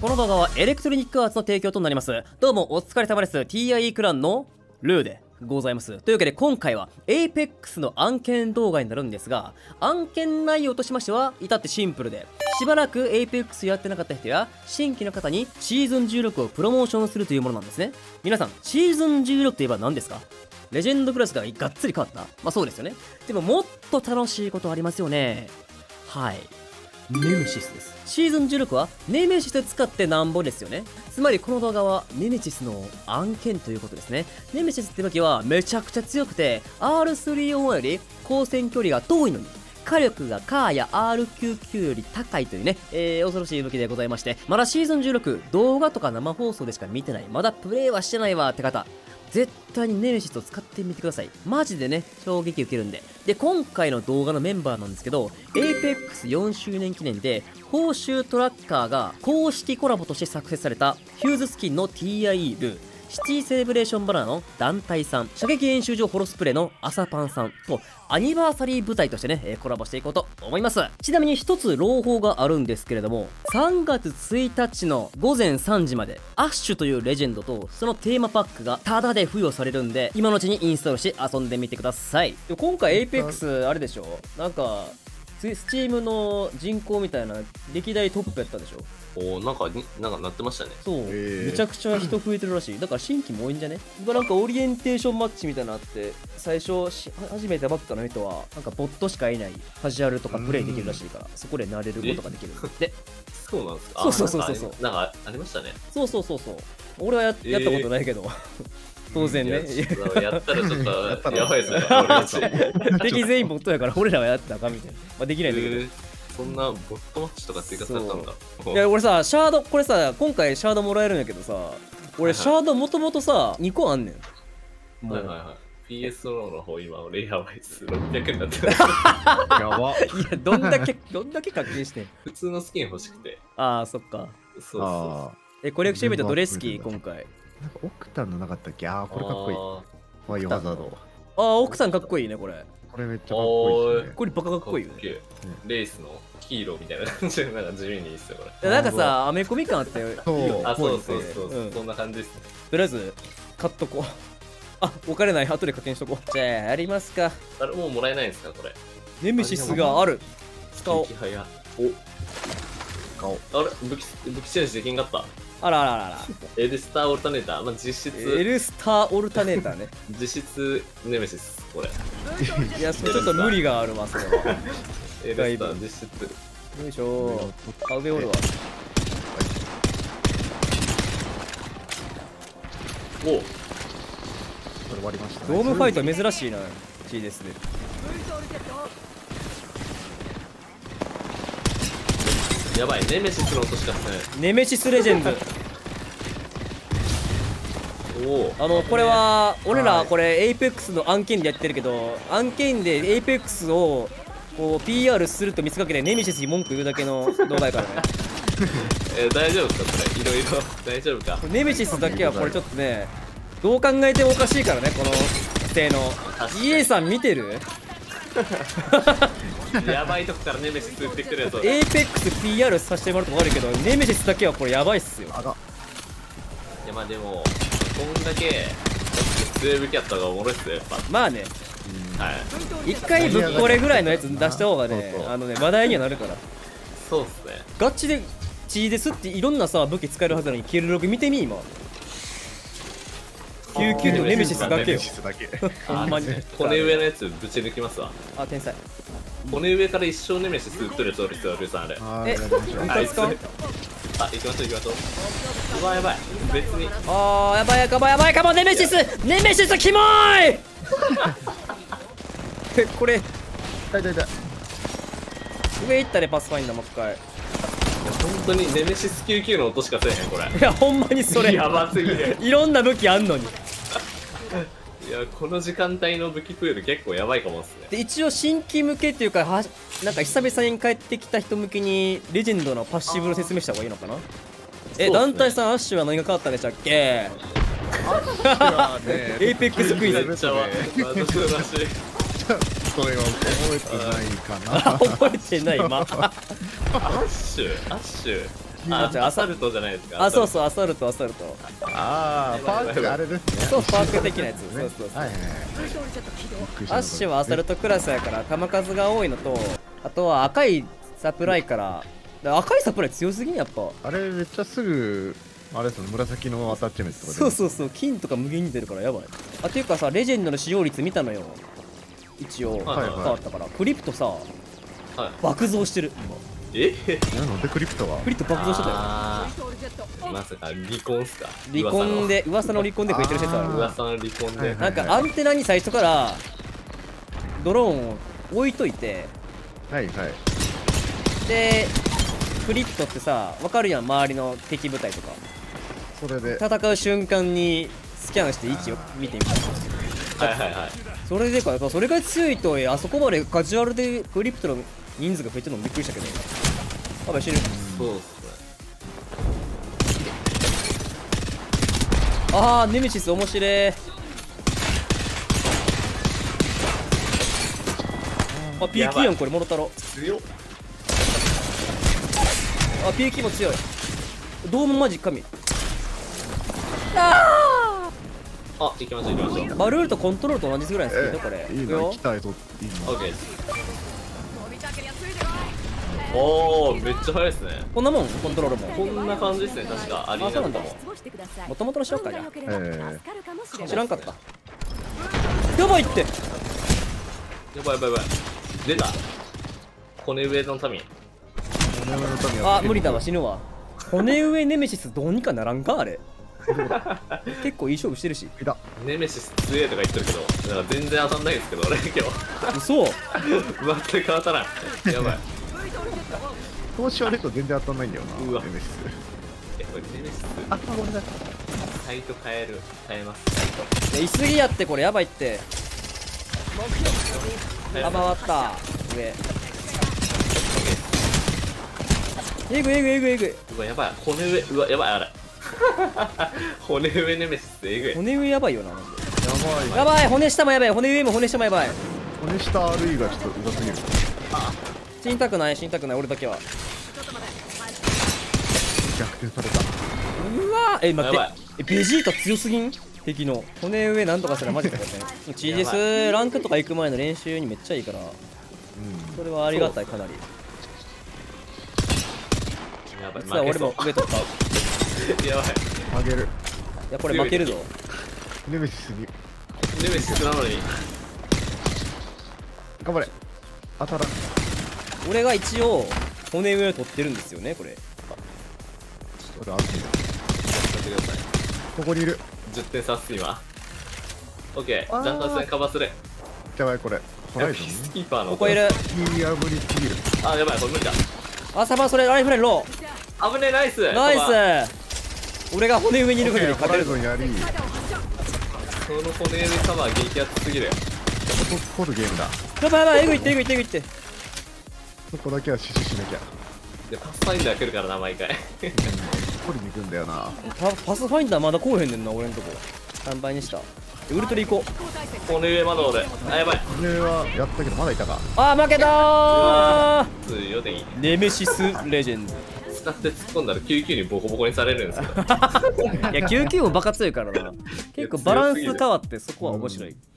この動画はエレクトロニックアーツの提供となります。どうもお疲れ様です。 TIE クランのルーでございます。というわけで今回は APEX の案件動画になるんですが、案件内容としましては至ってシンプルで、しばらく APEX やってなかった人や新規の方にシーズン16をプロモーションするというものなんですね。皆さん、シーズン16といえば何ですか？レジェンドクラスががっつり変わった？まあそうですよね。でももっと楽しいことありますよね。はい、ネメシスです。シーズン16はネメシス使ってなんぼですよね。つまりこの動画はネメシスの案件ということですね。ネメシスって武器はめちゃくちゃ強くて R301 より光線距離が遠いのに火力がカーや R99 より高いというね、恐ろしい武器でございまして、まだシーズン16動画とか生放送でしか見てない、まだプレイはしてないわって方、絶対にネメシスを使ってみてください。マジでね、衝撃受けるんで。で、今回の動画のメンバーなんですけど、APEX4 周年記念で、報酬トラッカーが公式コラボとして作成された、ヒューズスキンの TIE ルー、シティセレブレーションバナナの団体さん、射撃演習場ホロスプレイのアサパンさんと、アニバーサリー部隊としてね、コラボしていこうと思います。ちなみに一つ朗報があるんですけれども、3月1日の午前3時まで、アッシュというレジェンドと、そのテーマパックがタダで付与されるんで、今のうちにインストールして遊んでみてください。で今回 APEX あれでしょ？なんか、スチームの人口みたいな歴代トップやったでしょ？ おー、なんかなってましたね。 そう、めちゃくちゃ人増えてるらしい。だから新規も多いんじゃね？今なんかオリエンテーションマッチみたいなのあって、最初初めてばっかの人はなんかボットしかいないカジュアルとかプレイできるらしいから、そこで慣れることができるで。 そうなんですか？ そうなんかありましたね。 そう俺はやったことないけど当然ね、 やったらちょっとやばいですね。俺たち敵全員ボットやから俺らはやったらあかんみたいな、まあ、できないんだけど、 そんなボットマッチとか追加されたんだ。 いや俺さ、シャードこれさ、今回シャードもらえるんやけどさ、俺シャードもともとさ2個あんねん。 はいはいはい。PSO の方今俺やばいっす。600円になってる。 やば。いや、どんだけ課金してん。 普通のスキン欲しくて。 ああ、そっか。 そうコレクションイベントどれ好き今回？ なんかオクタンのなかったっけ？ああ、これかっこいい。ファイオハザード。 ああ、奥さんかっこいいね、これ。 これめっちゃかっこいいですね。 これバカかっこいいよね。 レースのヒーローみたいな感じで、なんか地味にいいっすよ、これ。 なんかさ、アメコミ感あって。 そう。 あ、そう、そんな感じですね。 とりあえず、買っとこう。あ、お金ない、後で課金しとこう。じゃあ、やりますか。 あれ、もうもらえないんですか、これ。 ネメシスがある。使おう。 あれ、武器チェンジできんかった。 あら。 エルスターオルタネーター、まあ、実質。 エルスターオルタネーターね。 実質ネメシス、これ。 いや、ちょっと無理があるわ、それは。 エルスター実質。 よいしょー。あ、上おるわ。 おお。 これ終わりましたね。 ドームファイト珍しいな、G ですね。 やばい、ネメシスの音しかしない。 ネメシスレジェンズ。これは俺らこれ APEX の案件でやってるけど、案件で APEX をこう PR すると見せかけてネメシスに文句言うだけの動画やからね。 大丈夫ですかこれ？いろいろ大丈夫か？ ネメシスだけはこれちょっとね、どう考えてもおかしいからね、この性能。EA さん見てる？ やばいとこからネメシス撃ってくるやつ。 APEX PR させてもらうとも悪いけど、ネメシスだけはこれやばいっすよ。 いやまあでもこんだけ強い武器やった方がおもろいっすよ、やっぱ。 まあね、 はい。 一回ぶっこれぐらいのやつ出した方がね、話題にはなるから。 そうっすね。 ガチで血ですっていろんなさ武器使えるはずなのにキルログ見てみ今。99とネメシスだけよ。ほんまに。 骨上のやつぶち抜きますわ。 あ、天才。 骨上から一生ネメシス撃っとるやつおるっすよ、ルーさんあれ。 本当ですか？ あ、行きましょう。うわ、やばい。別に。 あー、やばいかも。ネメシスキモーい。これ上行ったね、パスファインダーもう一回。 本当にネメシス99の音しかせえへんこれ。 いやほんまにそれやばすぎる。 いろんな武器あんのに。 いや、この時間帯の武器プール結構やばいかもっすね。 で一応新規向けっていうか、なんか久々に帰ってきた人向けにレジェンドのパッシブを説明した方がいいのかな。団体さん、アッシュは何が変わったんでしたっけ？エイペックスクイズ。 めっちゃ私の話。 それは覚えてないかな。 覚えてない。 アッシュアサルトじゃないですか。 あ、そうそう、アサルト。 あーパークあれですね。 そう、パーク的なやつ。そうそうそう。 はいはいはい。 アッシュはアサルトクラスやから弾数が多いのと、あとは赤いサプライから赤いサプライ強すぎんやっぱ。 あれめっちゃすぐあれですね、紫のアタッチメントとかそうそうそう、金とか無限に出るからやばい。あ、ていうかさ、レジェンドの使用率見たのよ。一応変はいはいわったから、クリプトさはい。 爆増してる。 えなのでクリプトはクリプト爆増してたよ。 あーまさか離婚っすか。 離婚で噂の離婚で増えてる説ある。 噂の離婚で。 はいなんかアンテナに最初からドローンを置いといて、 はいはい。 でクリプトってさ分かるやん、周りの敵部隊とかそれで戦う瞬間にスキャンして位置を見てみた。 はいはいはい。 それでかやっぱそれが強いとあそこまでカジュアルでクリプトの人数が増えてるのもびっくりしたけど、やばい死ぬ。 そうっすね。 ああネメシス面白い。あ PK やんこれモロタロ。 強っ。 あ PK も強い。ドームマジ神。ああ、行きましょう行きましょう。 あバルールとコントロールと同じぐらいですけどこれ。 いいいくよの行きたいといいの。 オッケーです。おー、めっちゃ速いですね。 こんなもんコントロールもこんな感じですね、確か。アリーナとかも。 もともとのしよっかじゃあ。知らんかった。やばいって。 やばいやばいやばい。出た。骨上の民。 あ無理だわ死ぬわ。骨上ネメシスどうにかならんかあれ。結構いい勝負してるし。 いた。 ネメシス強えとか言ってるけど、だから全然当たんないんですけど、俺今日。 嘘。 全く当たらん。やばい。 投資割ると全然当たんないんだよな。 うわネメシス。 これネメシス。 あ、俺だ。 サイト変えます、サイト。 いや、急ぎやってこれやばいって。 はいあ回った上。えぐいえぐいえぐいえぐい。 うわ、やばい。骨上、うわ、やばい、あれ。骨上ネメシスってえぐい。 骨上やばいよな。 やばい。 やばい骨下もやばい。骨上も骨下もやばい。 骨下 RE がちょっとうざすぎる。 死にたくない死にたくない俺だけは。 逆転された。 うわー待やばいってベジータ強すぎん敵の。骨上なんとかすらマジで勝てん。チージスランクとか行く前の練習にめっちゃいいからそれはありがたいかなり。 やばい、 実は俺も上取った。いやばい。 あげる。 やこれ負けるぞ。 ネメシスに。 ネメシスなのに。 頑張れ。当たらん。 俺が一応骨上を取ってるんですよねこれ。 これ安心だ。 やってください。 ここにいる。 10点差っす、今。オッケー、ジャンター戦カバーする。 やばいこれ。ホライゾンピースキーパーの。 ここいる。 いや無理すぎる。 あ、やばい、これ無理だ。 あサバそれライフラインロ危ねえ、ナイスーナイカバース。俺が骨上にいる限りホライ勝てるぞ。 ゾンやり。 その骨上カバー激アツすぎる。 取るゲームだ。 やばいやばいえぐいってえぐいってえぐいって。 そこだけは死守しなきゃ。 で、パスファインダー来るからな、毎回。 取りに行くんだよな。 パスファインダーまだ来おへんねんな俺んとこ。3倍にした。ウルトラ行こう。 骨上まだ俺。あ、やばい。 これはやったけどまだいたか。 あー負けたー。 強でいい。 ネメシスレジェンド。 使って突っ込んだら99にボコボコにされるんですよ。 いや99もバカ強いからな。結構バランス変わってそこは面白い。